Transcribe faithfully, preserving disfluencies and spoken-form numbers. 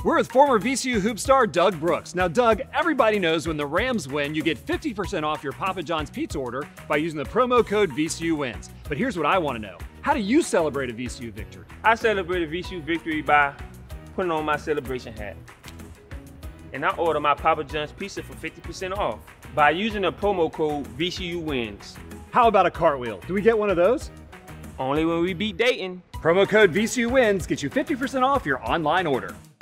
We're with former V C U hoop star Doug Brooks. Now, Doug, everybody knows when the Rams win, you get fifty percent off your Papa John's pizza order by using the promo code V C U wins. But here's what I want to know. How do you celebrate a V C U victory? I celebrate a V C U victory by putting on my celebration hat. And I order my Papa John's pizza for fifty percent off by using the promo code V C U wins. How about a cartwheel? Do we get one of those? Only when we beat Dayton. Promo code V C U wins gets you fifty percent off your online order.